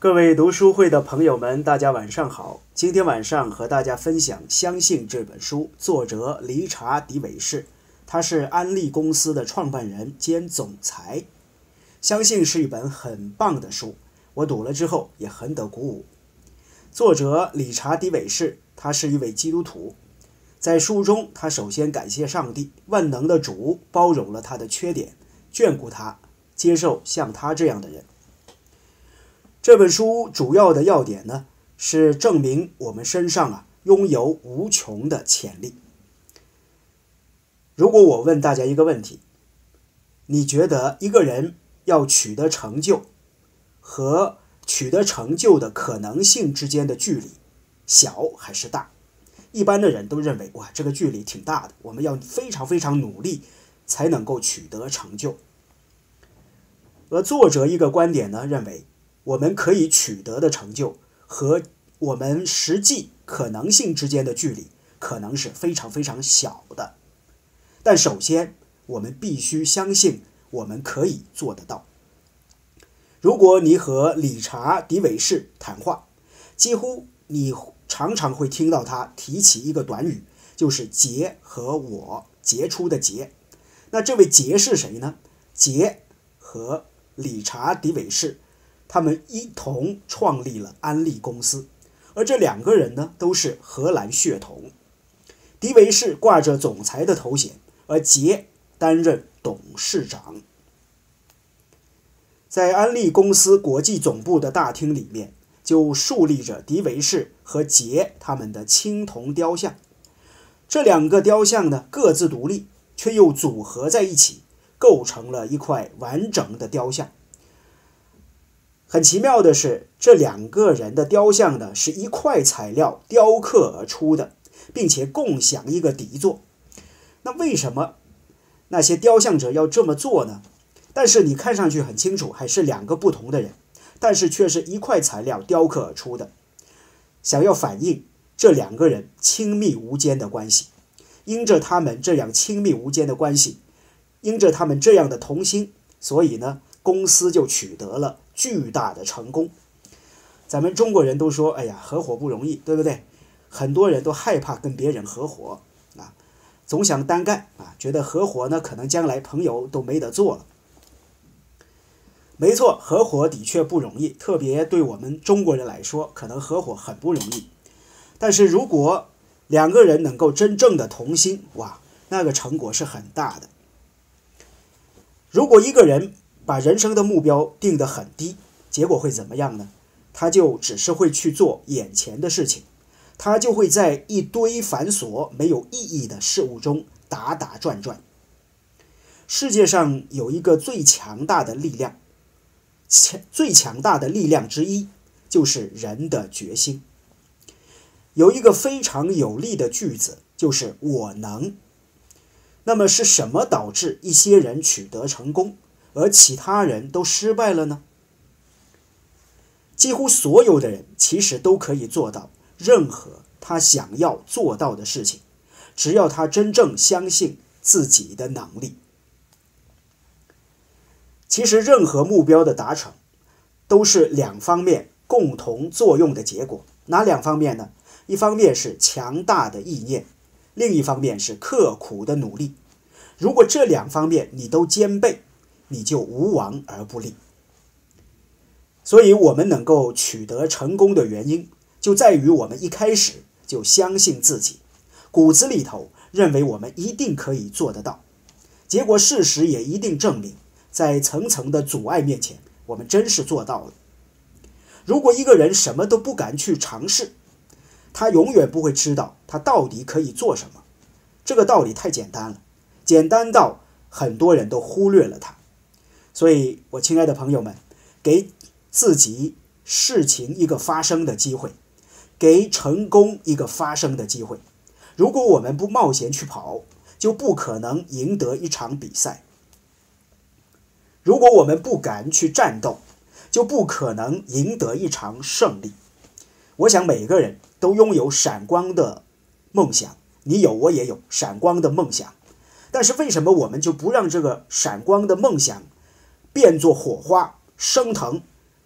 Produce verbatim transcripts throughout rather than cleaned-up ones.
各位读书会的朋友们，大家晚上好。今天晚上和大家分享《相信》这本书，作者理查·迪韦士，他是安利公司的创办人兼总裁。相信是一本很棒的书，我读了之后也很得鼓舞。作者理查·迪韦士，他是一位基督徒。在书中，他首先感谢上帝，万能的主包容了他的缺点，眷顾他，接受像他这样的人。这本书主要的要点呢，是证明我们身上啊拥有无穷的潜力。如果我问大家一个问题，你觉得一个人要取得成就和取得成就的可能性之间的距离小还是大？一般的人都认为，哇，这个距离挺大的，我们要非常非常努力才能够取得成就。而作者一个观点呢，认为我们可以取得的成就和我们实际可能性之间的距离可能是非常非常小的。但首先，我们必须相信我们可以做得到。如果你和理查·迪韦士谈话，几乎你常常会听到他提起一个短语，就是杰和我，杰出的杰。那这位杰是谁呢？杰和理查·迪韦士他们一同创立了安利公司，而这两个人呢，都是荷兰血统。迪韦士挂着总裁的头衔，而杰担任董事长。在安利公司国际总部的大厅里面，就竖立着迪韦士和杰他们的青铜雕像。这两个雕像呢，各自独立，却又组合在一起，构成了一块完整的雕像。很奇妙的是，这两个人的雕像呢，是一块材料雕刻而出的，并且共享一个底座。那为什么那些雕像者要这么做呢？但是你看上去很清楚，还是两个不同的人，但是却是一块材料雕刻而出的，想要反映这两个人亲密无间的关系。因着他们这样亲密无间的关系，因着他们这样的同心，所以呢，公司就取得了巨大的成功。咱们中国人都说，哎呀，合伙不容易，对不对？很多人都害怕跟别人合伙啊，总想单干啊，觉得合伙呢，可能将来朋友都没得做了。没错，合伙的确不容易，特别对我们中国人来说，可能合伙很不容易。但是如果两个人能够真正的同心，哇，那个成果是很大的。如果一个人把人生的目标定得很低，结果会怎么样呢？他就只是会去做眼前的事情，他就会在一堆繁琐没有意义的事物中打打转转。世界上有一个最强大的力量，最强大的力量之一就是人的决心。有一个非常有力的句子，就是我能。那么是什么导致一些人取得成功，而其他人都失败了呢？几乎所有的人其实都可以做到任何他想要做到的事情，只要他真正相信自己的能力。其实任何目标的达成都是两方面共同作用的结果。哪两方面呢？一方面是强大的意念，另一方面是刻苦的努力。如果这两方面你都兼备，你就无往而不利。所以我们能够取得成功的原因，就在于我们一开始就相信自己，骨子里头认为我们一定可以做得到。结果事实也一定证明，在层层的阻碍面前，我们真是做到了。如果一个人什么都不敢去尝试，他永远不会知道他到底可以做什么。这个道理太简单了，简单到很多人都忽略了它。所以我亲爱的朋友们，给自己事情一个发生的机会，给成功一个发生的机会。如果我们不冒险去跑，就不可能赢得一场比赛。如果我们不敢去战斗，就不可能赢得一场胜利。我想每个人都拥有闪光的梦想，你有我也有闪光的梦想，但是为什么我们就不让这个闪光的梦想变作火花升腾，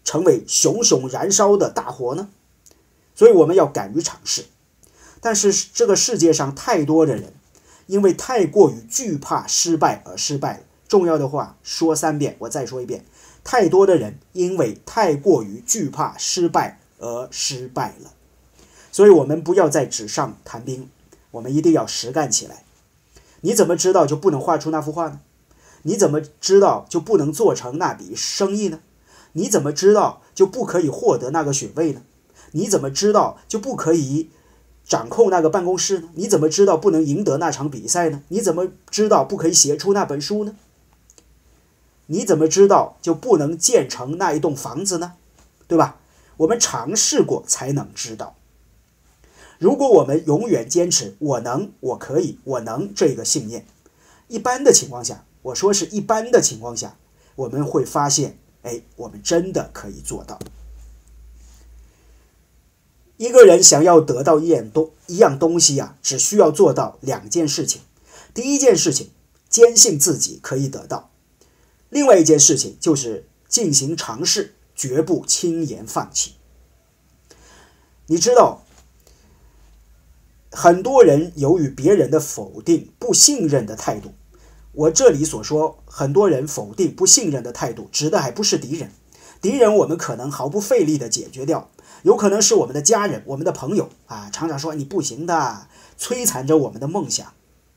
成为熊熊燃烧的大火呢？所以我们要敢于尝试。但是这个世界上太多的人因为太过于惧怕失败而失败了。重要的话说三遍，我再说一遍，太多的人因为太过于惧怕失败而失败了。所以我们不要在纸上谈兵，我们一定要实干起来。你怎么知道就不能画出那幅画呢？你怎么知道就不能做成那笔生意呢？你怎么知道就不可以获得那个学位呢？你怎么知道就不可以掌控那个办公室呢？你怎么知道不能赢得那场比赛呢？你怎么知道不可以写出那本书呢？你怎么知道就不能建成那一栋房子呢？对吧？我们尝试过才能知道。如果我们永远坚持我能、我可以、我能这个信念，一般的情况下，我说是一般的情况下，我们会发现，哎，我们真的可以做到。一个人想要得到一样东一样东西啊，只需要做到两件事情。第一件事情，坚信自己可以得到；另外一件事情就是进行尝试，绝不轻言放弃。你知道，很多人由于别人的否定、不信任的态度，我这里所说很多人否定、不信任的态度，指的还不是敌人。敌人我们可能毫不费力的解决掉，有可能是我们的家人、我们的朋友啊，常常说你不行的，摧残着我们的梦想。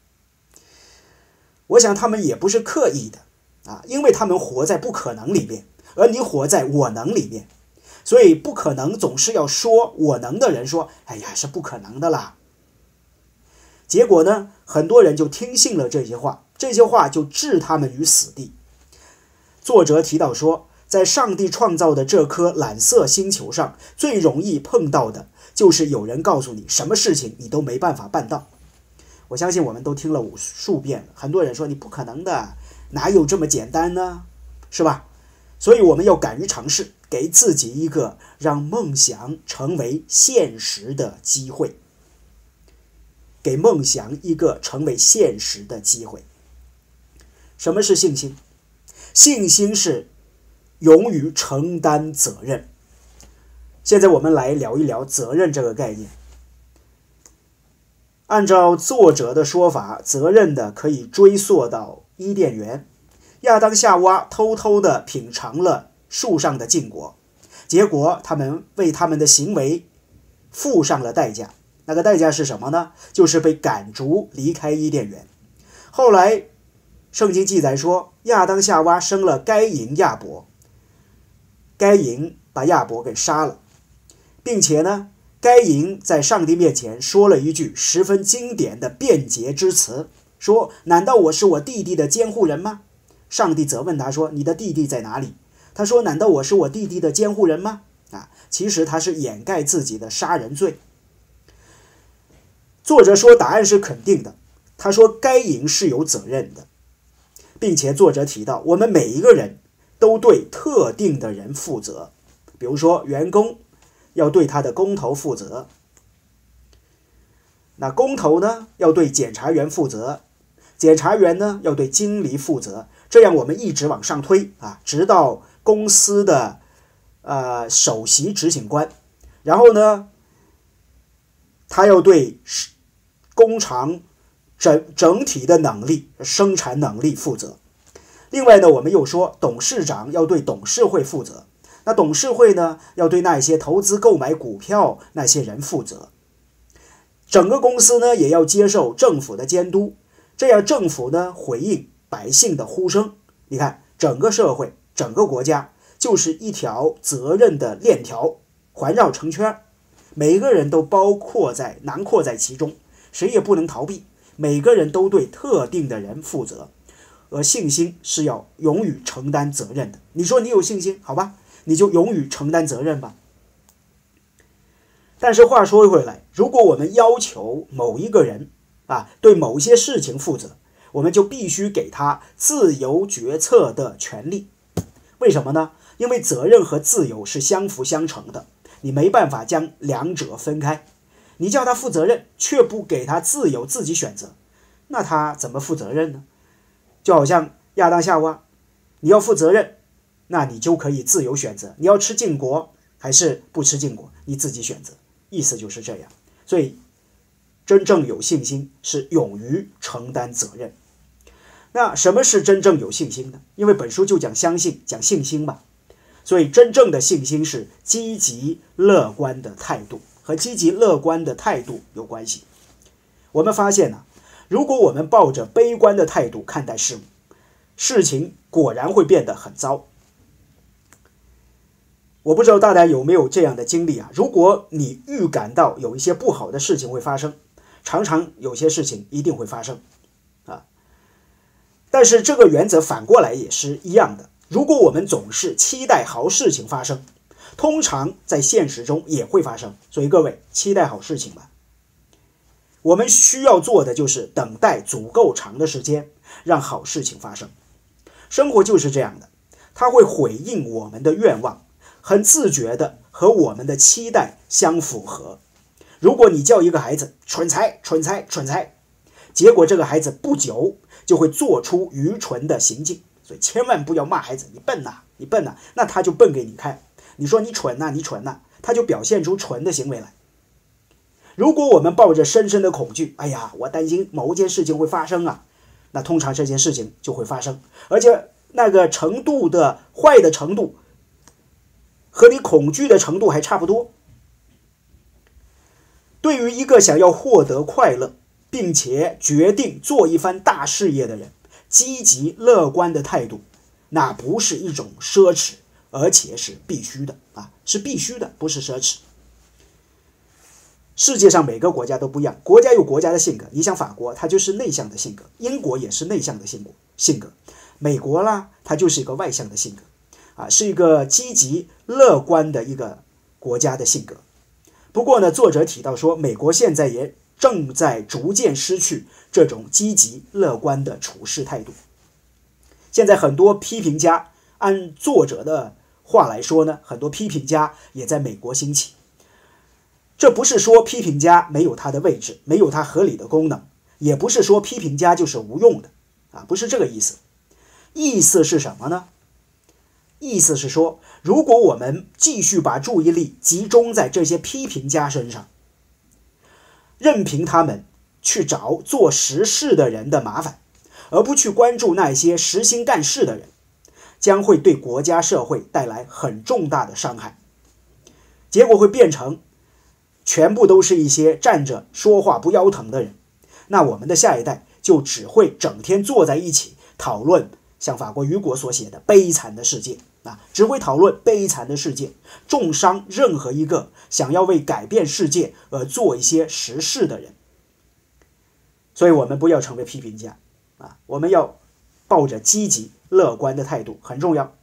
我想他们也不是刻意的啊，因为他们活在不可能里面，而你活在我能里面，所以不可能总是要说我能的人说，哎呀，是不可能的啦。结果呢，很多人就听信了这些话，这些话就置他们于死地。作者提到说，在上帝创造的这颗蓝色星球上，最容易碰到的就是有人告诉你什么事情你都没办法办到。我相信我们都听了无数遍了，很多人说你不可能的，哪有这么简单呢？是吧？所以我们要敢于尝试，给自己一个让梦想成为现实的机会。给梦想一个成为现实的机会。什么是信心？信心是勇于承担责任。现在我们来聊一聊责任这个概念。按照作者的说法，责任的可以追溯到伊甸园，亚当夏娃偷偷地品尝了树上的禁果，结果他们为他们的行为付上了代价。那个代价是什么呢？就是被赶逐离开伊甸园。后来圣经记载说，亚当夏娃生了该隐亚伯，该隐把亚伯给杀了，并且呢，该隐在上帝面前说了一句十分经典的辩解之词，说难道我是我弟弟的监护人吗？上帝责问他说，你的弟弟在哪里？他说，难道我是我弟弟的监护人吗？啊，其实他是掩盖自己的杀人罪。作者说答案是肯定的，他说该隐是有责任的，并且作者提到我们每一个人都对特定的人负责，比如说员工要对他的工头负责，那工头呢要对检察员负责，检察员呢要对经理负责，这样我们一直往上推啊，直到公司的呃首席执行官，然后呢他要对工厂整整体的能力、生产能力负责。另外呢，我们又说董事长要对董事会负责，那董事会呢要对那些投资购买股票那些人负责。整个公司呢也要接受政府的监督，这样政府呢回应百姓的呼声。你看，整个社会、整个国家就是一条责任的链条，环绕成圈，每个人都包括在囊括在其中，谁也不能逃避，每个人都对特定的人负责。而信心是要勇于承担责任的。你说你有信心，好吧，你就勇于承担责任吧。但是话说回来，如果我们要求某一个人啊对某些事情负责，我们就必须给他自由决策的权利。为什么呢？因为责任和自由是相辅相成的，你没办法将两者分开。你叫他负责任，却不给他自由自己选择，那他怎么负责任呢？就好像亚当夏娃，你要负责任， 那你就可以自由选择，你要吃禁果还是不吃禁果，你自己选择，意思就是这样。所以真正有信心是勇于承担责任。那什么是真正有信心呢？因为本书就讲相信，讲信心嘛，所以真正的信心是积极乐观的态度，和积极乐观的态度有关系。我们发现呢、啊，如果我们抱着悲观的态度看待事物，事情果然会变得很糟。我不知道大家有没有这样的经历啊？如果你预感到有一些不好的事情会发生，常常有些事情一定会发生啊。但是这个原则反过来也是一样的，如果我们总是期待好事情发生，通常在现实中也会发生。所以各位，期待好事情吧。我们需要做的就是等待足够长的时间，让好事情发生。生活就是这样的，它会回应我们的愿望，很自觉的和我们的期待相符合。如果你叫一个孩子蠢材蠢材蠢材，结果这个孩子不久就会做出愚蠢的行径。所以千万不要骂孩子你笨呐你笨呐，那他就笨给你看。你说你蠢呐你蠢呐，他就表现出蠢的行为来。如果我们抱着深深的恐惧，哎呀，我担心某一件事情会发生啊，那通常这件事情就会发生，而且那个程度的坏的程度和你恐惧的程度还差不多。对于一个想要获得快乐并且决定做一番大事业的人，积极乐观的态度那不是一种奢侈，而且是必须的啊，是必须的，不是奢侈。世界上每个国家都不一样，国家有国家的性格。你像法国，它就是内向的性格；英国也是内向的性格；性格，美国啦，它就是一个外向的性格，啊，是一个积极乐观的一个国家的性格。不过呢，作者提到说，美国现在也正在逐渐失去这种积极乐观的处事态度。现在很多批评家，按作者的话来说呢，很多批评家也在美国兴起。这不是说批评家没有他的位置，没有他合理的功能，也不是说批评家就是无用的啊，不是这个意思。意思是什么呢？意思是说，如果我们继续把注意力集中在这些批评家身上，任凭他们去找做实事的人的麻烦，而不去关注那些实心干事的人，将会对国家社会带来很重大的伤害。结果会变成全部都是一些站着说话不腰疼的人，那我们的下一代就只会整天坐在一起讨论像法国雨果所写的悲惨的世界啊，只会讨论悲惨的世界，重伤任何一个想要为改变世界而做一些实事的人。所以我们不要成为批评家啊，我们要抱着积极乐观的态度，很重要。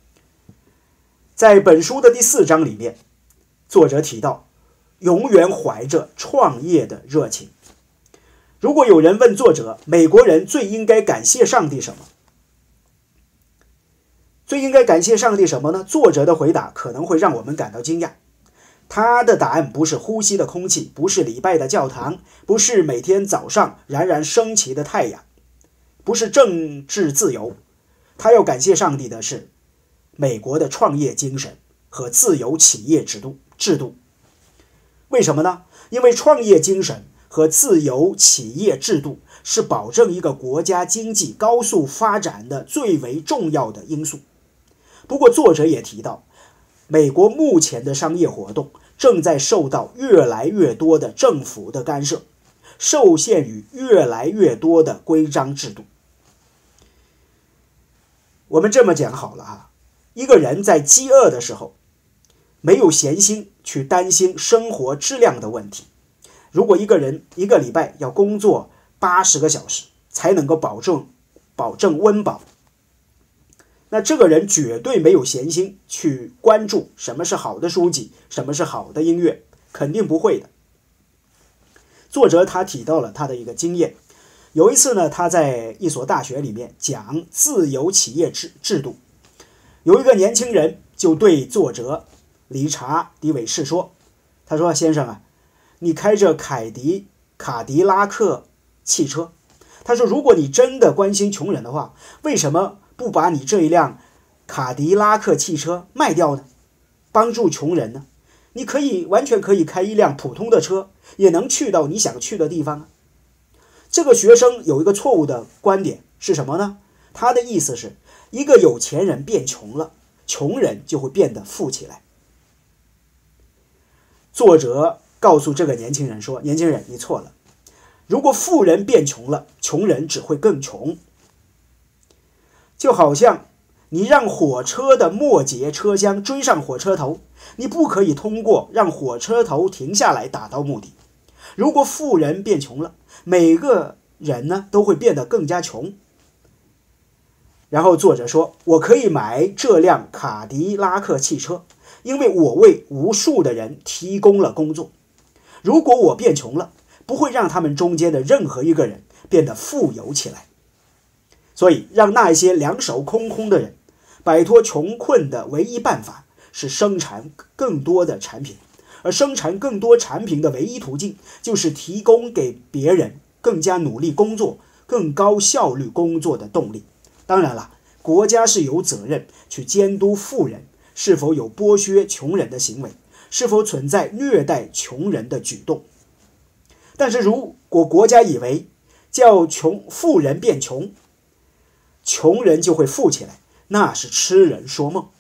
在本书的第四章里面，作者提到永远怀着创业的热情。如果有人问作者，美国人最应该感谢上帝什么？最应该感谢上帝什么呢？作者的回答可能会让我们感到惊讶。他的答案不是呼吸的空气，不是礼拜的教堂，不是每天早上冉冉升起的太阳，不是政治自由。他要感谢上帝的是美国的创业精神和自由企业制度制度。为什么呢？因为创业精神和自由企业制度是保证一个国家经济高速发展的最为重要的因素。不过作者也提到，美国目前的商业活动正在受到越来越多的政府的干涉，受限于越来越多的规章制度。我们这么讲好了啊，一个人在饥饿的时候没有闲心去担心生活质量的问题。如果一个人一个礼拜要工作八十个小时才能够保证保证温饱，那这个人绝对没有闲心去关注什么是好的书籍，什么是好的音乐，肯定不会的。作者他提到了他的一个经验，有一次呢，他在一所大学里面讲自由企业制制度，有一个年轻人就对作者理查·迪韦士说，他说，先生啊，你开着凯迪卡迪拉克汽车，他说，如果你真的关心穷人的话，为什么不把你这一辆卡迪拉克汽车卖掉呢？帮助穷人呢？你可以完全可以开一辆普通的车，也能去到你想去的地方啊。这个学生有一个错误的观点是什么呢？他的意思是，一个有钱人变穷了，穷人就会变得富起来。作者告诉这个年轻人说，年轻人，你错了，如果富人变穷了，穷人只会更穷。就好像你让火车的末节车厢追上火车头，你不可以通过让火车头停下来达到目的。如果富人变穷了，每个人呢都会变得更加穷。然后作者说，我可以买这辆卡迪拉克汽车，因为我为无数的人提供了工作。如果我变穷了，不会让他们中间的任何一个人变得富有起来。所以让那些两手空空的人摆脱穷困的唯一办法是生产更多的产品，而生产更多产品的唯一途径就是提供给别人更加努力工作、更高效率工作的动力。当然了，国家是有责任去监督富人是否有剥削穷人的行为，是否存在虐待穷人的举动。但是如果国家以为叫穷富人变穷，穷人就会富起来，那是痴人说梦。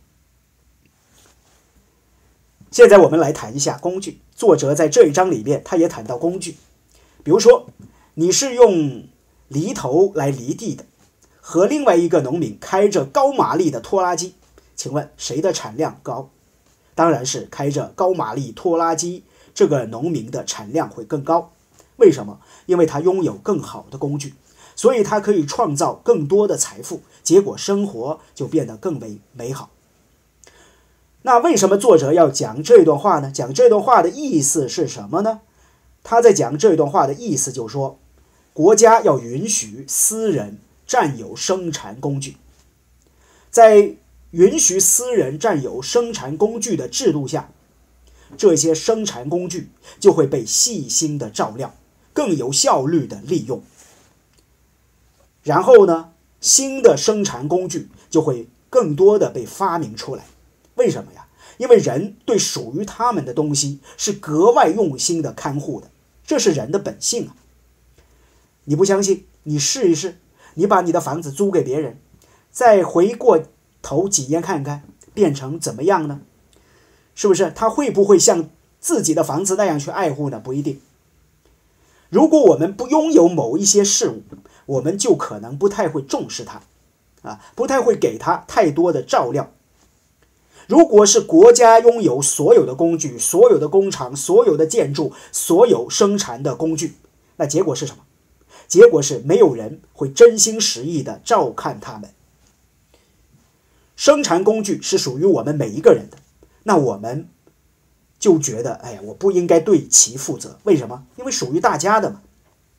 现在我们来谈一下工具。作者在这一章里面他也谈到工具，比如说你是用犁头来犁地的，和另外一个农民开着高马力的拖拉机，请问谁的产量高？当然是开着高马力拖拉机这个农民的产量会更高。为什么？因为他拥有更好的工具，所以他可以创造更多的财富，结果生活就变得更为美好。那为什么作者要讲这段话呢？讲这段话的意思是什么呢？他在讲这段话的意思就是说，国家要允许私人占有生产工具。在允许私人占有生产工具的制度下，这些生产工具就会被细心的照料，更有效率的利用。然后呢，新的生产工具就会更多的被发明出来。为什么呀？因为人对属于他们的东西是格外用心的看护的，这是人的本性啊。你不相信，你试一试，你把你的房子租给别人，再回过头几年看看，变成怎么样呢？是不是他会不会像自己的房子那样去爱护呢？不一定。如果我们不拥有某一些事物，我们就可能不太会重视它，啊，不太会给它太多的照料。如果是国家拥有所有的工具、所有的工厂、所有的建筑、所有生产的工具，那结果是什么？结果是没有人会真心实意的照看他们。生产工具是属于我们每一个人的，那我们就觉得，哎呀，我不应该对其负责。为什么？因为属于大家的嘛。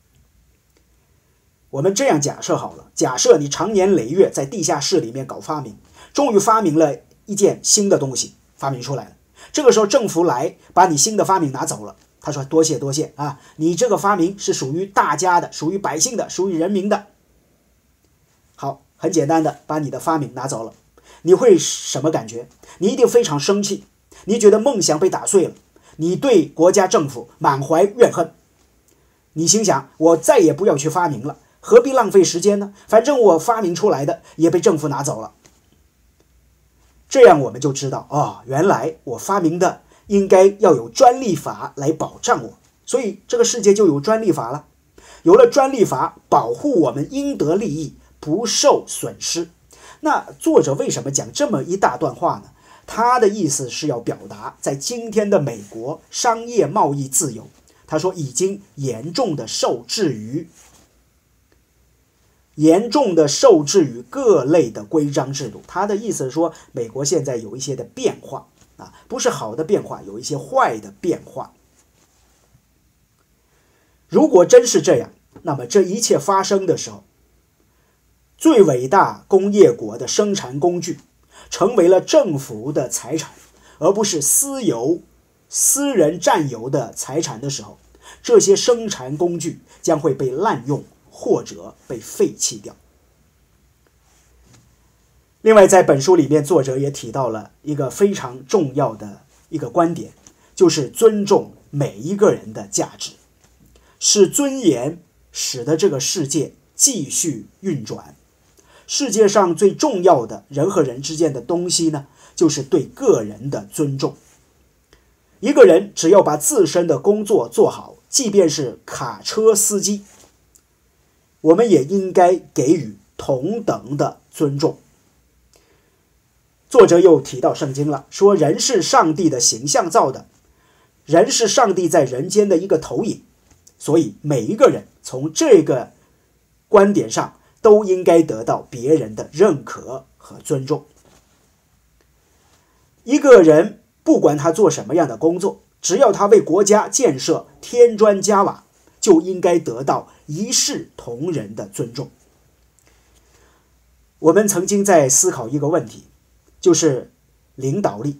我们这样假设好了，假设你长年累月在地下室里面搞发明，终于发明了一件新的东西，发明出来了。这个时候政府来把你新的发明拿走了，他说多谢多谢啊，你这个发明是属于大家的，属于百姓的，属于人民的。好，很简单的把你的发明拿走了，你会什么感觉？你一定非常生气，你觉得梦想被打碎了，你对国家政府满怀怨恨。你心想，我再也不要去发明了，何必浪费时间呢？反正我发明出来的也被政府拿走了。这样我们就知道，哦，原来我发明的应该要有专利法来保障我，所以这个世界就有专利法了。有了专利法，保护我们应得利益，不受损失。那作者为什么讲这么一大段话呢？他的意思是要表达，在今天的美国，商业贸易自由，他说已经严重的受制于严重的受制于各类的规章制度。他的意思是说，美国现在有一些的变化啊，不是好的变化，有一些坏的变化。如果真是这样，那么这一切发生的时候，最伟大工业国的生产工具成为了政府的财产，而不是私有、私人占有的财产的时候，这些生产工具将会被滥用或者被废弃掉。 另外，在本书里面，作者也提到了一个非常重要的一个观点，就是尊重每一个人的价值，是尊严使得这个世界继续运转。世界上最重要的人和人之间的东西呢，就是对个人的尊重。一个人只要把自身的工作做好，即便是卡车司机，我们也应该给予同等的尊重。作者又提到圣经了，说人是上帝的形象造的，人是上帝在人间的一个投影，所以每一个人从这个观点上都应该得到别人的认可和尊重。一个人不管他做什么样的工作，只要他为国家建设添砖加瓦，就应该得到一视同仁的尊重。我们曾经在思考一个问题，就是领导力。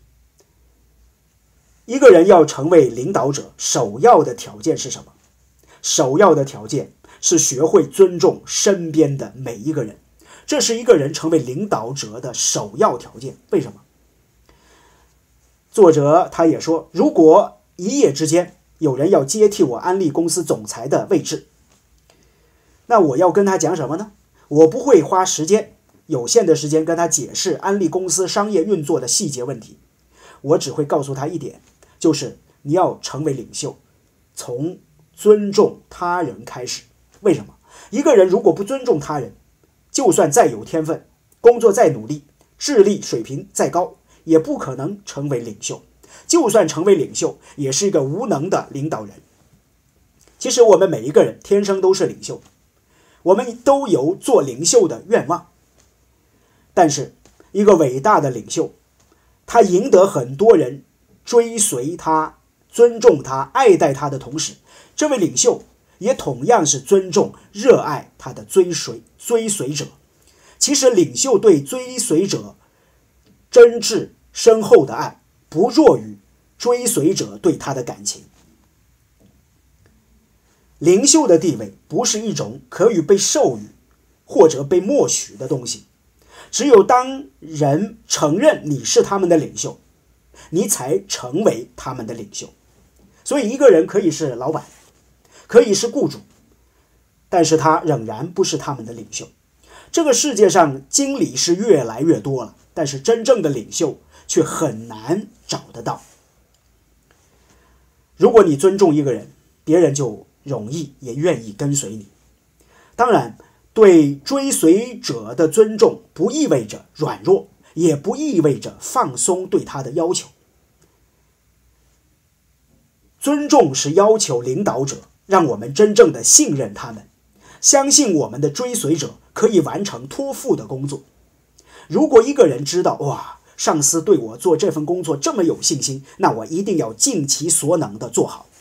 一个人要成为领导者，首要的条件是什么？首要的条件是学会尊重身边的每一个人，这是一个人成为领导者的首要条件。为什么？作者他也说，如果一夜之间有人要接替我安利公司总裁的位置，那我要跟他讲什么呢？我不会花时间有限的时间跟他解释安利公司商业运作的细节问题，我只会告诉他一点，就是你要成为领袖，从尊重他人开始。为什么？一个人如果不尊重他人，就算再有天分，工作再努力，智力水平再高，也不可能成为领袖。就算成为领袖，也是一个无能的领导人。其实我们每一个人天生都是领袖，我们都有做领袖的愿望。但是一个伟大的领袖，他赢得很多人追随他、尊重他、爱戴他的同时，这位领袖也同样是尊重、热爱他的追随追随者。其实领袖对追随者真挚深厚的爱，不弱于追随者对他的感情。领袖的地位不是一种可以被授予或者被默许的东西，只有当人承认你是他们的领袖，你才成为他们的领袖。所以一个人可以是老板，可以是雇主，但是他仍然不是他们的领袖。这个世界上经理是越来越多了，但是真正的领袖却很难找得到。如果你尊重一个人，别人就容易也愿意跟随你。当然，对追随者的尊重不意味着软弱，也不意味着放松对他的要求。尊重是要求领导者让我们真正的信任他们，相信我们的追随者可以完成托付的工作。如果一个人知道，哇，上司对我做这份工作这么有信心，那我一定要尽其所能的做好。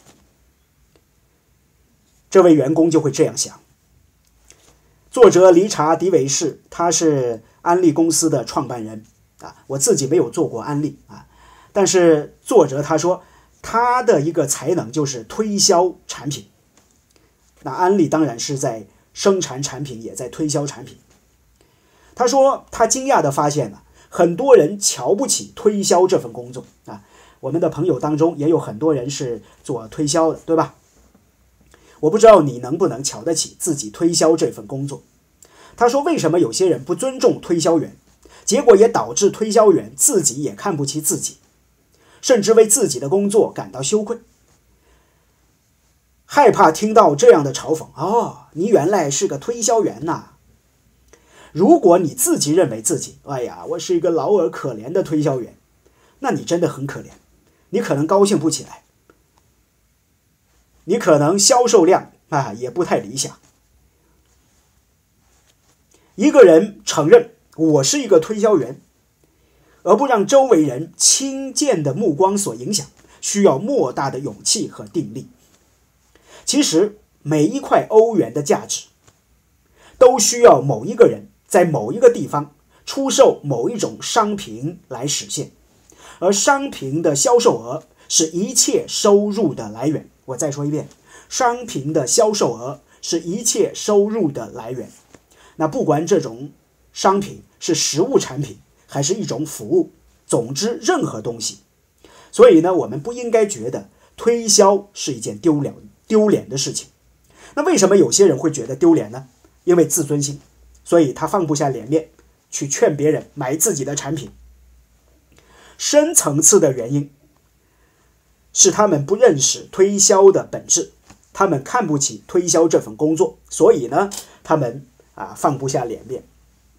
这位员工就会这样想。作者理查·迪维士，他是安利公司的创办人啊，我自己没有做过安利啊，但是作者他说他的一个才能就是推销产品。那安利当然是在生产产品，也在推销产品。他说他惊讶地发现了很多人瞧不起推销这份工作啊，我们的朋友当中也有很多人是做推销的，对吧？我不知道你能不能瞧得起自己推销这份工作。他说为什么有些人不尊重推销员，结果也导致推销员自己也看不起自己，甚至为自己的工作感到羞愧，害怕听到这样的嘲讽。哦，你原来是个推销员呐！如果你自己认为自己，哎呀，我是一个老而可怜的推销员，那你真的很可怜，你可能高兴不起来，你可能销售量啊也不太理想。一个人承认我是一个推销员，而不让周围人轻贱的目光所影响，需要莫大的勇气和定力。其实每一块欧元的价值都需要某一个人在某一个地方出售某一种商品来实现，而商品的销售额是一切收入的来源。我再说一遍，商品的销售额是一切收入的来源。那不管这种商品，是实物产品，还是一种服务，总之任何东西。所以呢，我们不应该觉得推销是一件丢脸丢脸的事情。那为什么有些人会觉得丢脸呢？因为自尊心，所以他放不下脸面去劝别人买自己的产品。深层次的原因是他们不认识推销的本质，他们看不起推销这份工作，所以呢，他们啊放不下脸面。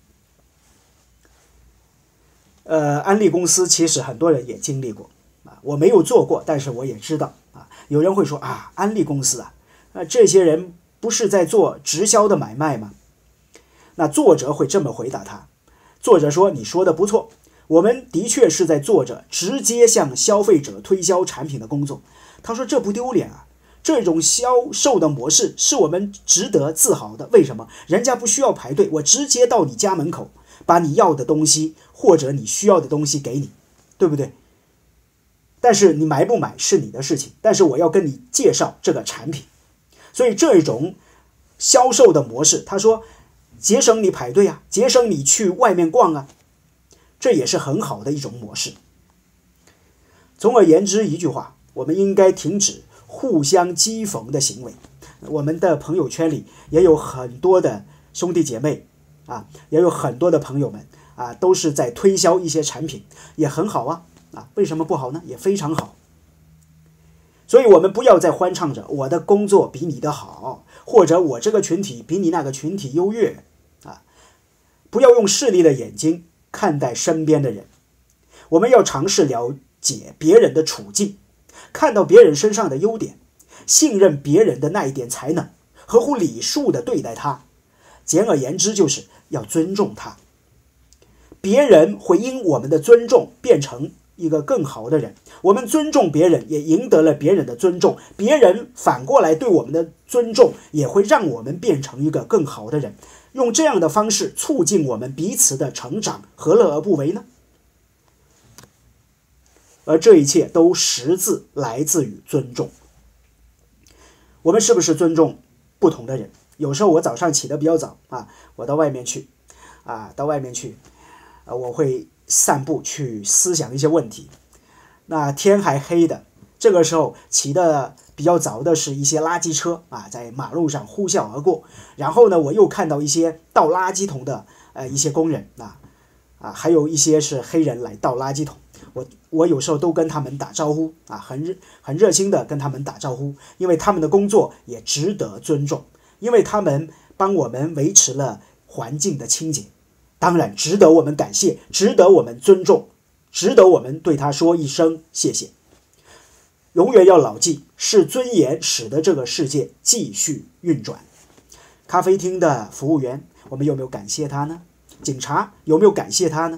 呃，安利公司其实很多人也经历过啊，我没有做过，但是我也知道啊。有人会说啊，安利公司啊，啊这些人不是在做直销的买卖吗？那作者会这么回答他，作者说：“你说的不错，我们的确是在做着直接向消费者推销产品的工作。”他说：“这不丢脸啊，这种销售的模式是我们值得自豪的。为什么？人家不需要排队，我直接到你家门口，把你要的东西或者你需要的东西给你，对不对？但是你买不买是你的事情，但是我要跟你介绍这个产品。所以这种销售的模式，他说节省你排队啊，节省你去外面逛啊，这也是很好的一种模式。总而言之一句话，我们应该停止互相讥讽的行为。我们的朋友圈里也有很多的兄弟姐妹啊，也有很多的朋友们啊，都是在推销一些产品，也很好啊啊，为什么不好呢？也非常好。所以我们不要再欢唱着我的工作比你的好，或者我这个群体比你那个群体优越啊！不要用势利的眼睛看待身边的人，我们要尝试了解别人的处境，看到别人身上的优点，信任别人的那一点才能，合乎礼数的对待他。简而言之，就是要尊重他。别人会因我们的尊重变成一个更好的人，我们尊重别人，也赢得了别人的尊重，别人反过来对我们的尊重，也会让我们变成一个更好的人。用这样的方式促进我们彼此的成长，何乐而不为呢？而这一切都实质来自于尊重。我们是不是尊重不同的人？有时候我早上起得比较早啊，我到外面去啊，到外面去，啊，我会散步去思想一些问题。那天还黑的，这个时候骑的比较早的是一些垃圾车啊，在马路上呼啸而过。然后呢，我又看到一些倒垃圾桶的呃一些工人啊啊，还有一些是黑人来倒垃圾桶。我我有时候都跟他们打招呼啊，很热很热心的跟他们打招呼，因为他们的工作也值得尊重，因为他们帮我们维持了环境的清洁。当然值得我们感谢，值得我们尊重，值得我们对他说一声谢谢。永远要牢记，是尊严使得这个世界继续运转。咖啡厅的服务员，我们有没有感谢他呢？警察有没有感谢他呢？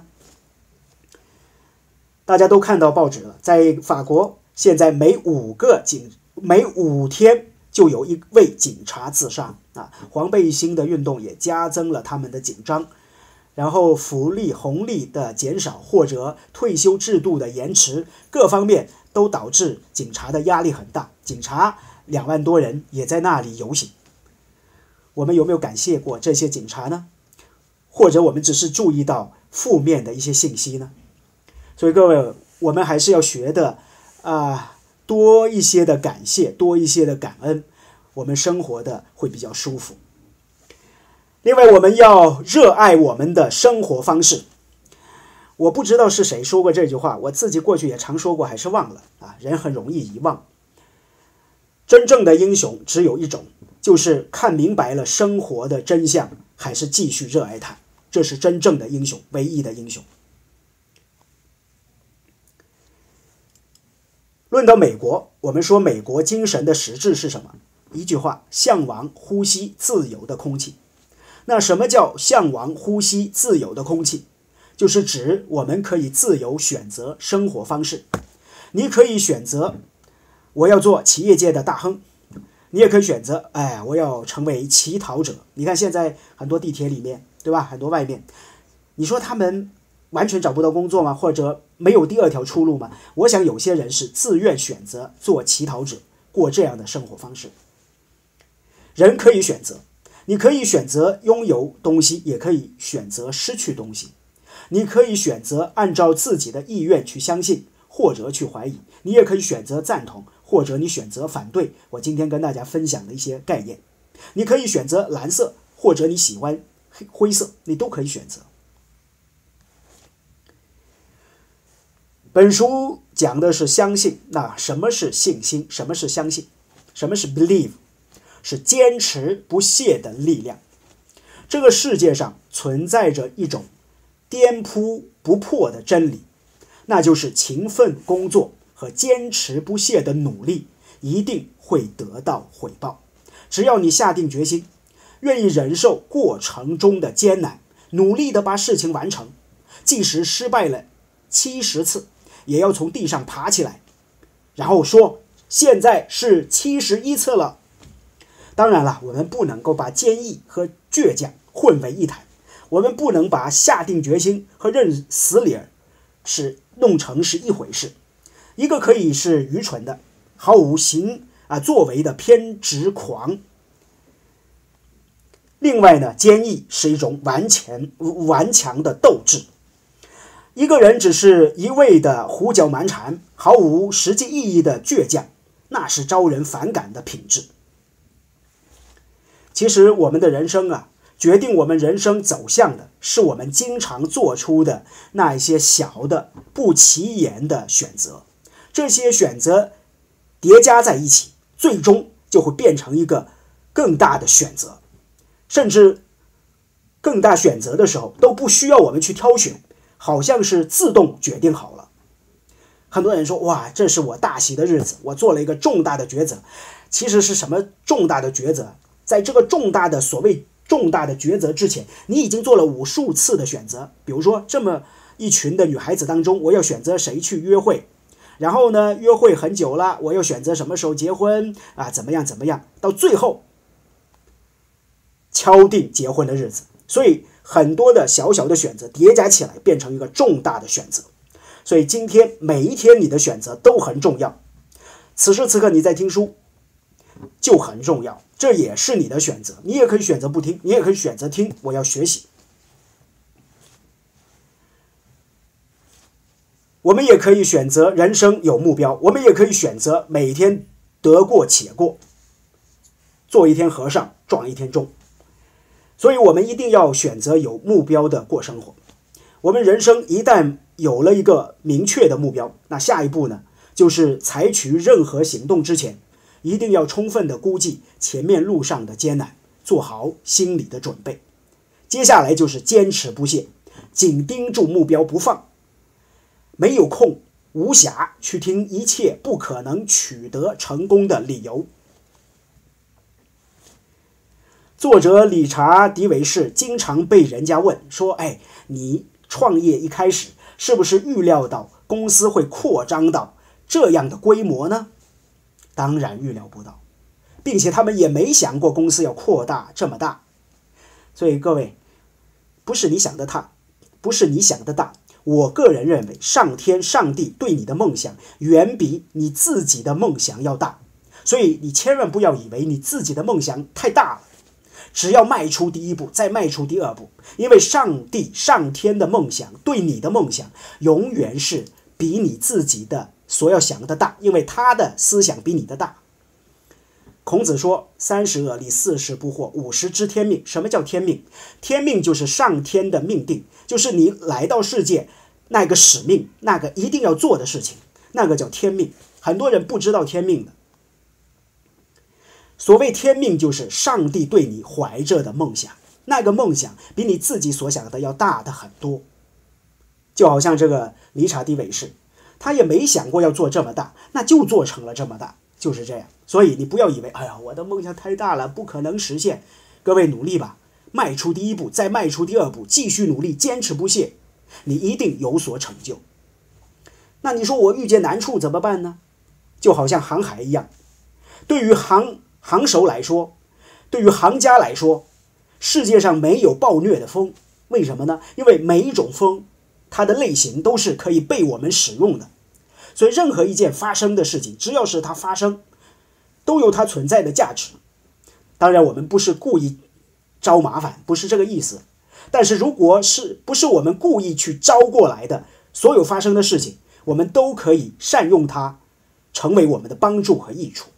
大家都看到报纸了，在法国现在每五个警每五天就有一位警察自杀啊！黄背心的运动也加增了他们的紧张。然后福利红利的减少或者退休制度的延迟，各方面都导致警察的压力很大。警察两万多人也在那里游行。我们有没有感谢过这些警察呢？或者我们只是注意到负面的一些信息呢？所以各位，我们还是要学的啊、呃，多一些的感谢，多一些的感恩，我们生活的会比较舒服。另外，我们要热爱我们的生活方式。我不知道是谁说过这句话，我自己过去也常说过，还是忘了啊。人很容易遗忘。真正的英雄只有一种，就是看明白了生活的真相，还是继续热爱它。这是真正的英雄，唯一的英雄。论到美国，我们说美国精神的实质是什么？一句话：向往呼吸自由的空气。那什么叫向往呼吸自由的空气？就是指我们可以自由选择生活方式。你可以选择我要做企业界的大亨，你也可以选择哎，我要成为乞讨者。你看现在很多地铁里面，对吧？很多外面，你说他们完全找不到工作吗？或者没有第二条出路吗？我想有些人是自愿选择做乞讨者，过这样的生活方式。人可以选择， 你可以选择拥有东西，也可以选择失去东西。你可以选择按照自己的意愿去相信，或者去怀疑。你也可以选择赞同，或者你选择反对。我今天跟大家分享的一些概念，你可以选择蓝色，或者你喜欢灰色，你都可以选择。本书讲的是相信，那什么是信心？什么是相信？什么是 believe？ 是坚持不懈的力量。这个世界上存在着一种颠扑不破的真理，那就是勤奋工作和坚持不懈的努力一定会得到回报。只要你下定决心，愿意忍受过程中的艰难，努力的把事情完成，即使失败了七十次，也要从地上爬起来，然后说现在是七十一次了。当然了，我们不能够把坚毅和倔强混为一谈，我们不能把下定决心和认死理儿是弄成是一回事。一个可以是愚蠢的、毫无行啊作为的偏执狂，另外呢，坚毅是一种顽强顽强的斗志。一个人只是一味的胡搅蛮缠、毫无实际意义的倔强，那是招人反感的品质。其实我们的人生啊，决定我们人生走向的是我们经常做出的那一些小的不起眼的选择，这些选择叠加在一起，最终就会变成一个更大的选择，甚至更大选择的时候都不需要我们去挑选，好像是自动决定好了。很多人说，哇，这是我大喜的日子，我做了一个重大的抉择。其实是什么重大的抉择？在这个重大的所谓重大的抉择之前，你已经做了无数次的选择。比如说，这么一群的女孩子当中，我要选择谁去约会，然后呢，约会很久了，我要选择什么时候结婚啊，怎么样怎么样，到最后敲定结婚的日子。所以很多的小小的选择叠加起来，变成一个重大的选择。所以今天每一天你的选择都很重要。此时此刻你在听书就很重要，这也是你的选择。你也可以选择不听，你也可以选择听，我要学习。我们也可以选择人生有目标，我们也可以选择每天得过且过，做一天和尚撞一天钟。所以我们一定要选择有目标的过生活。我们人生一旦有了一个明确的目标，那下一步呢，就是采取任何行动之前，一定要充分的估计前面路上的艰难，做好心理的准备。接下来就是坚持不懈，紧盯住目标不放，没有空无暇去听一切不可能取得成功的理由。作者理查·迪维士经常被人家问说，哎，你创业一开始是不是预料到公司会扩张到这样的规模呢？当然预料不到，并且他们也没想过公司要扩大这么大。所以各位，不是你想的大，不是你想的大。我个人认为，上天上帝对你的梦想远比你自己的梦想要大。所以你千万不要以为你自己的梦想太大了，只要迈出第一步，再迈出第二步，因为上帝上天的梦想对你的梦想永远是比你自己的所要想的大，因为他的思想比你的大。孔子说，三十而立，四十不惑，五十知天命。什么叫天命？天命就是上天的命定，就是你来到世界那个使命，那个一定要做的事情，那个叫天命。很多人不知道天命的。所谓天命，就是上帝对你怀着的梦想，那个梦想比你自己所想的要大的很多。就好像这个理查·迪维士，他也没想过要做这么大，那就做成了这么大，就是这样。所以你不要以为，哎呀，我的梦想太大了，不可能实现。各位努力吧，迈出第一步，再迈出第二步，继续努力，坚持不懈，你一定有所成就。那你说我遇见难处怎么办呢？就好像航海一样，对于航航手来说，对于行家来说，世界上没有暴虐的风。为什么呢？因为每一种风它的类型都是可以被我们使用的。所以任何一件发生的事情，只要是它发生，都有它存在的价值。当然我们不是故意招麻烦，不是这个意思。但是如果是不是我们故意去招过来的，所有发生的事情，我们都可以善用它，成为我们的帮助和益处。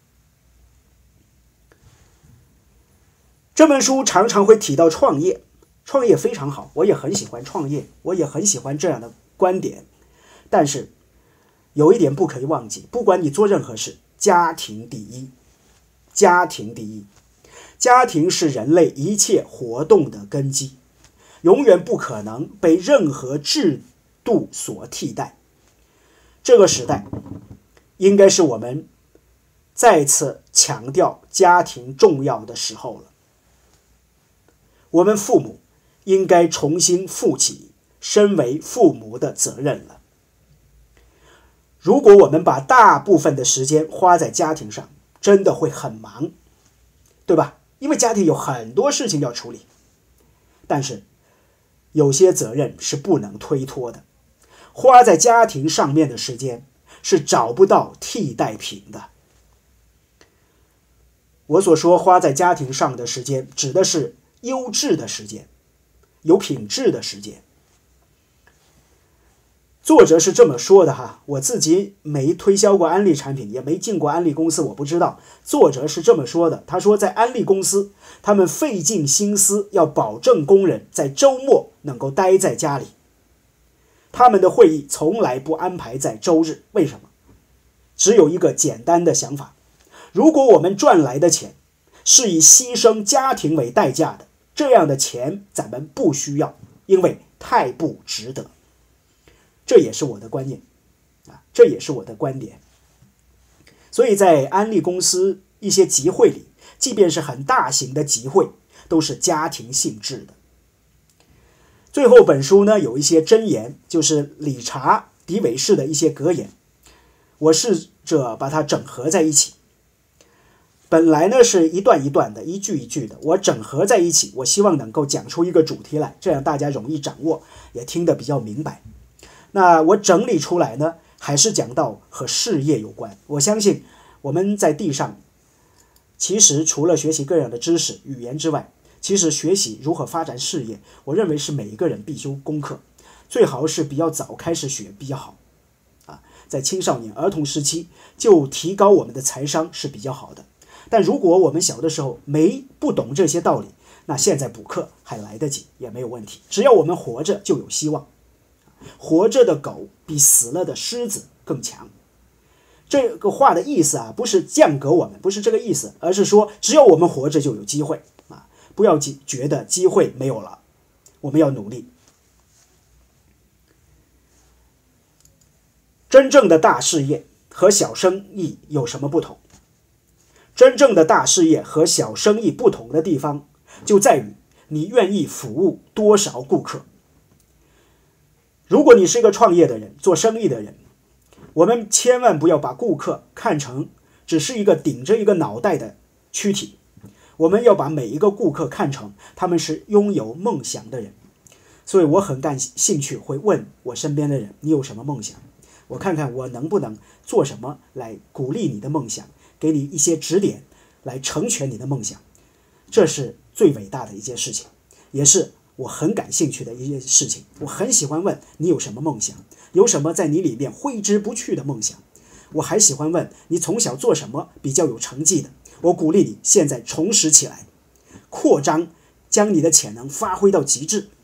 这本书常常会提到创业，创业非常好，我也很喜欢创业，我也很喜欢这样的观点。但是有一点不可以忘记，不管你做任何事，家庭第一，家庭第一。家庭是人类一切活动的根基，永远不可能被任何制度所替代。这个时代应该是我们再次强调家庭重要的时候了。我们父母应该重新负起身为父母的责任了。如果我们把大部分的时间花在家庭上，真的会很忙，对吧？因为家庭有很多事情要处理。但是有些责任是不能推脱的，花在家庭上面的时间是找不到替代品的。我所说花在家庭上的时间，指的是优质的时间，有品质的时间。作者是这么说的哈，我自己没推销过安利产品，也没进过安利公司，我不知道。作者是这么说的，他说在安利公司，他们费尽心思要保证工人在周末能够待在家里。他们的会议从来不安排在周日，为什么？只有一个简单的想法，如果我们赚来的钱是以牺牲家庭为代价的，这样的钱咱们不需要，因为太不值得。这也是我的观念啊，这也是我的观点。所以在安利公司一些集会里，即便是很大型的集会，都是家庭性质的。最后本书呢有一些箴言，就是理查·迪韦士的一些格言，我试着把它整合在一起。本来呢是一段一段的，一句一句的，我整合在一起，我希望能够讲出一个主题来，这样大家容易掌握，也听得比较明白。那我整理出来呢，还是讲到和事业有关。我相信我们在地上，其实除了学习各样的知识、语言之外，其实学习如何发展事业，我认为是每一个人必修功课，最好是比较早开始学比较好。啊，在青少年、儿童时期就提高我们的财商是比较好的。但如果我们小的时候没不懂这些道理，那现在补课还来得及，也没有问题。只要我们活着就有希望。活着的狗比死了的狮子更强。这个话的意思啊，不是降格我们，不是这个意思，而是说只要我们活着就有机会啊，不要觉得机会没有了，我们要努力。真正的大事业和小生意有什么不同？真正的大事业和小生意不同的地方，就在于你愿意服务多少顾客。如果你是一个创业的人，做生意的人，我们千万不要把顾客看成只是一个顶着一个脑袋的躯体，我们要把每一个顾客看成他们是拥有梦想的人。所以我很感兴趣，会问我身边的人，你有什么梦想？我看看我能不能做什么来鼓励你的梦想，给你一些指点，来成全你的梦想。这是最伟大的一件事情，也是我很感兴趣的一件事情。我很喜欢问你有什么梦想，有什么在你里面挥之不去的梦想。我还喜欢问你从小做什么比较有成绩的。我鼓励你现在重拾起来，扩张，将你的潜能发挥到极致。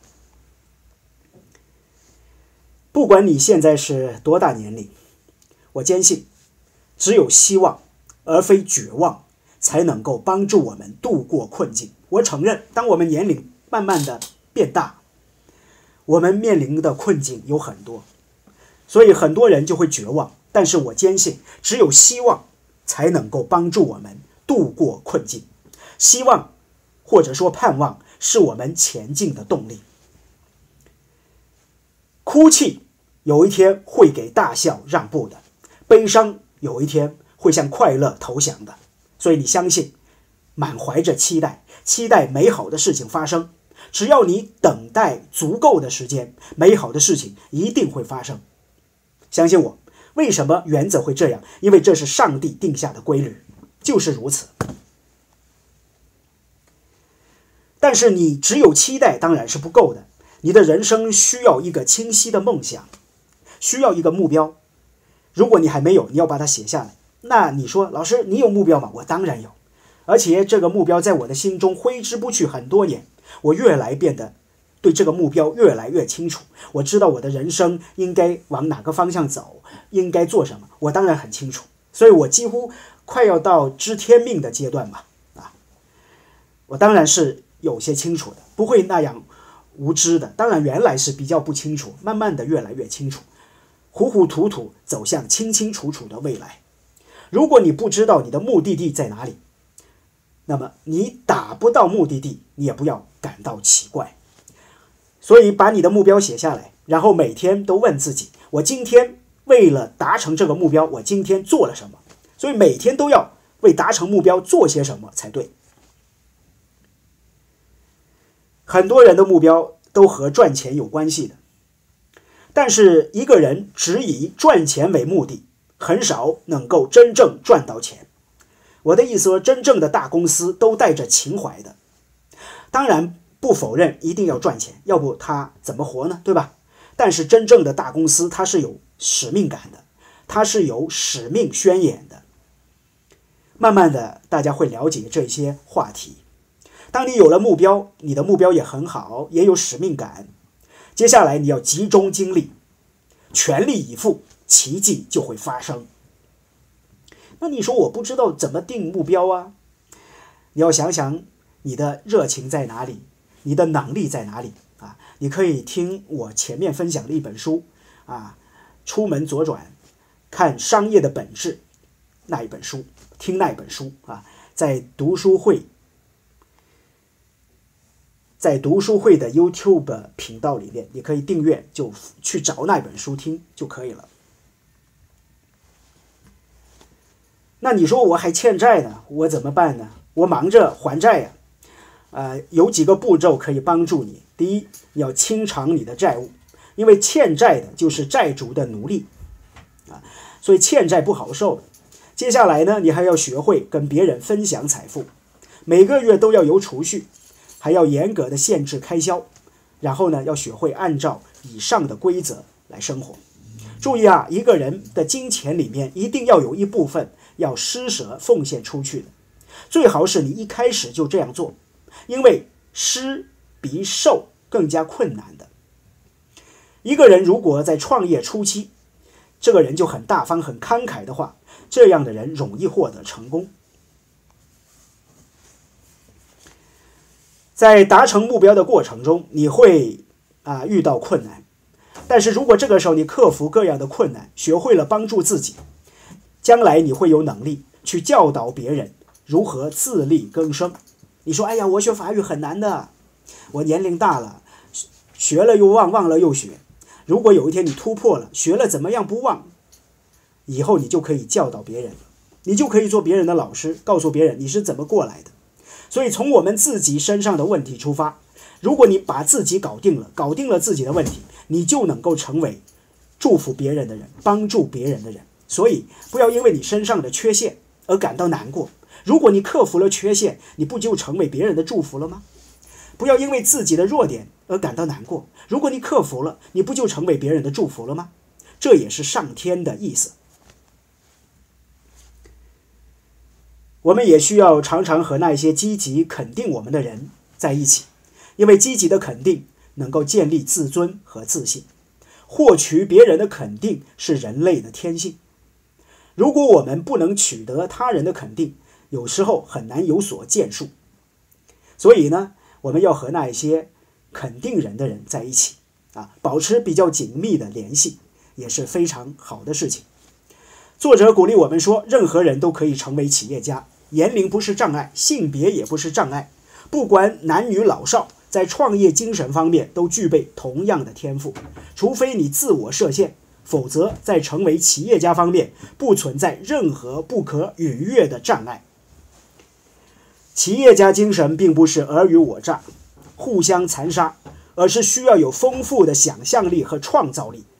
不管你现在是多大年龄，我坚信只有希望而非绝望才能够帮助我们度过困境。我承认当我们年龄慢慢的变大，我们面临的困境有很多，所以很多人就会绝望。但是我坚信只有希望才能够帮助我们度过困境。希望或者说盼望是我们前进的动力。哭泣有一天会给大笑让步的，悲伤有一天会向快乐投降的。所以你相信，满怀着期待，期待美好的事情发生。只要你等待足够的时间，美好的事情一定会发生。相信我，为什么原则会这样？因为这是上帝定下的规律，就是如此。 但是你只有期待当然是不够的，你的人生需要一个清晰的梦想，需要一个目标。如果你还没有，你要把它写下来。那你说，老师，你有目标吗？我当然有，而且这个目标在我的心中挥之不去很多年，我越来变得对这个目标越来越清楚。我知道我的人生应该往哪个方向走，应该做什么，我当然很清楚。所以我几乎快要到知天命的阶段嘛，啊，我当然是有些清楚的，不会那样无知的。当然原来是比较不清楚，慢慢的越来越清楚，糊糊涂涂走向清清楚楚的未来。如果你不知道你的目的地在哪里，那么你达不到目的地，你也不要感到奇怪。所以把你的目标写下来，然后每天都问自己，我今天为了达成这个目标，我今天做了什么？所以每天都要为达成目标做些什么才对。很多人的目标都和赚钱有关系的，但是一个人只以赚钱为目的，很少能够真正赚到钱。我的意思说，真正的大公司都带着情怀的。当然不否认一定要赚钱，要不他怎么活呢？对吧？但是真正的大公司它是有使命感的，它是有使命宣言的。慢慢的大家会了解这些话题。当你有了目标，你的目标也很好，也有使命感，接下来你要集中精力，全力以赴，奇迹就会发生。那你说我不知道怎么定目标啊？你要想想你的热情在哪里，你的能力在哪里啊？你可以听我前面分享的一本书啊，出门左转看商业的本质那一本书，听那一本书啊，在读书会在读书会的 YouTube 频道里面，你可以订阅，就去找那本书听就可以了。那你说我还欠债呢，我怎么办呢？我忙着还债呀、啊。呃，有几个步骤可以帮助你。第一，你要清偿你的债务，因为欠债的就是债主的奴隶啊，所以欠债不好受的。接下来呢，你还要学会跟别人分享财富，每个月都要有储蓄，还要严格的限制开销，然后呢，要学会按照以上的规则来生活。注意啊，一个人的金钱里面一定要有一部分要施舍奉献出去的，最好是你一开始就这样做，因为施比受更加困难的。一个人如果在创业初期，这个人就很大方很慷慨的话，这样的人容易获得成功。在达成目标的过程中，你会啊遇到困难，但是如果这个时候你克服各样的困难，学会了帮助自己，将来你会有能力去教导别人如何自力更生。你说，哎呀，我学法语很难的，我年龄大了，学了又忘，忘了又学。如果有一天你突破了，学了怎么样不忘，以后你就可以教导别人了，你就可以做别人的老师，告诉别人你是怎么过来的。所以从我们自己身上的问题出发，如果你把自己搞定了，搞定了自己的问题，你就能够成为祝福别人的人，帮助别人的人。所以不要因为你身上的缺陷而感到难过，如果你克服了缺陷，你不就成为别人的祝福了吗？不要因为自己的弱点而感到难过，如果你克服了，你不就成为别人的祝福了吗？这也是上天的意思。我们也需要常常和那些积极肯定我们的人在一起，因为积极的肯定能够建立自尊和自信。获取别人的肯定是人类的天性，如果我们不能取得他人的肯定，有时候很难有所建树。所以呢，我们要和那些肯定人的人在一起啊，保持比较紧密的联系，也是非常好的事情。作者鼓励我们说，任何人都可以成为企业家，年龄不是障碍，性别也不是障碍，不管男女老少，在创业精神方面都具备同样的天赋，除非你自我设限，否则在成为企业家方面不存在任何不可逾越的障碍。企业家精神并不是尔虞我诈、互相残杀，而是需要有丰富的想象力和创造力。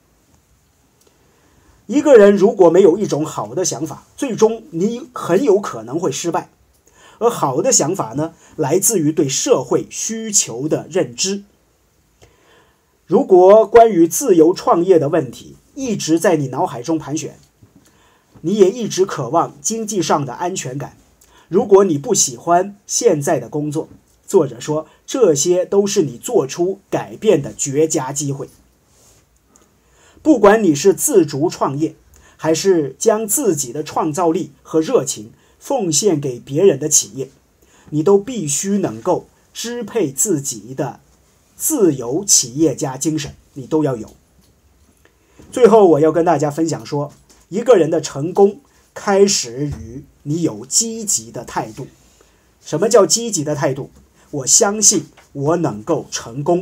一个人如果没有一种好的想法，最终你很有可能会失败。 而好的想法呢，来自于对社会需求的认知。如果关于自由创业的问题一直在你脑海中盘旋，你也一直渴望经济上的安全感，如果你不喜欢现在的工作，作者说这些都是你做出改变的绝佳机会。不管你是自主创业，还是将自己的创造力和热情奉献给别人的企业，你都必须能够支配自己的自由企业家精神，你都要有。最后我要跟大家分享说，一个人的成功开始于你有积极的态度。什么叫积极的态度？我相信我能够成功。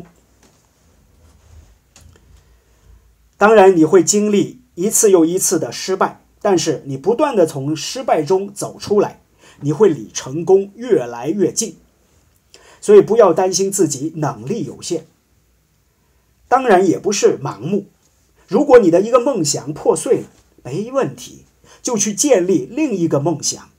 当然你会经历一次又一次的失败，但是你不断的从失败中走出来，你会离成功越来越近。所以不要担心自己能力有限，当然也不是盲目。如果你的一个梦想破碎了，没问题，就去建立另一个梦想。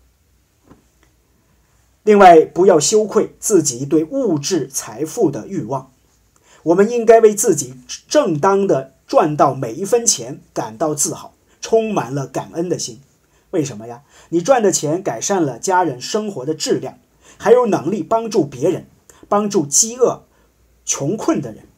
另外，不要羞愧自己对物质财富的欲望，我们应该为自己正当的赚到每一分钱感到自豪，充满了感恩的心。为什么呀？你赚的钱改善了家人生活的质量，还有能力帮助别人，帮助饥饿、穷困的人。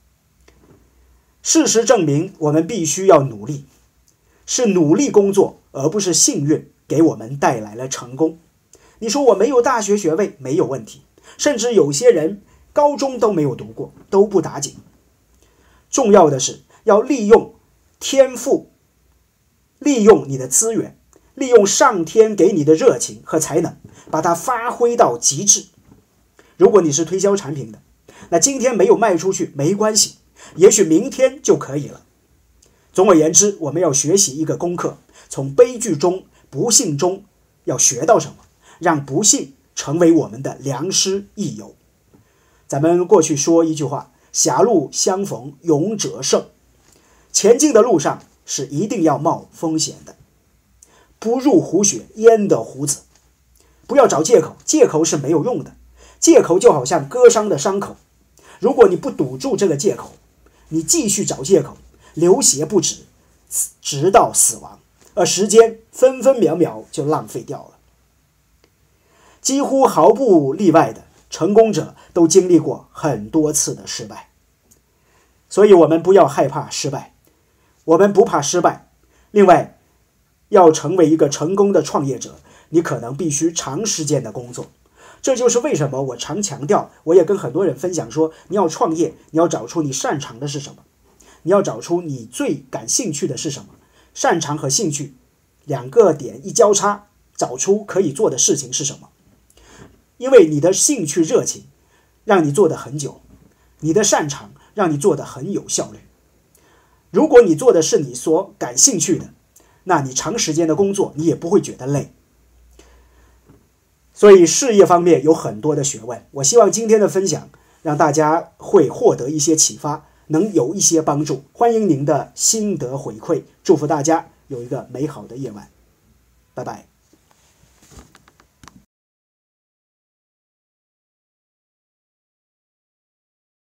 事实证明，我们必须要努力，是努力工作，而不是幸运给我们带来了成功。你说我没有大学学位，没有问题，甚至有些人高中都没有读过，都不打紧。重要的是要利用天赋，利用你的资源，利用上天给你的热情和才能，把它发挥到极致。如果你是推销产品的，那今天没有卖出去没关系，也许明天就可以了。总而言之，我们要学习一个功课，从悲剧中、不幸中要学到什么，让不幸成为我们的良师益友。咱们过去说一句话，狭路相逢勇者胜。前进的路上是一定要冒风险的，不入虎穴焉得虎子。不要找借口，借口是没有用的，借口就好像割伤的伤口，如果你不堵住这个借口，你继续找借口，流血不止，直到死亡，而时间分分秒秒就浪费掉了。几乎毫不例外的，成功者都经历过很多次的失败，所以我们不要害怕失败，我们不怕失败。另外，要成为一个成功的创业者，你可能必须长时间的工作。这就是为什么我常强调，我也跟很多人分享说，你要创业，你要找出你擅长的是什么，你要找出你最感兴趣的是什么，擅长和兴趣两个点一交叉，找出可以做的事情是什么。因为你的兴趣热情让你做得很久，你的擅长让你做得很有效率。如果你做的是你所感兴趣的，那你长时间的工作你也不会觉得累。所以事业方面有很多的学问，我希望今天的分享让大家会获得一些启发，能有一些帮助。欢迎您的心得回馈，祝福大家有一个美好的夜晚，拜拜。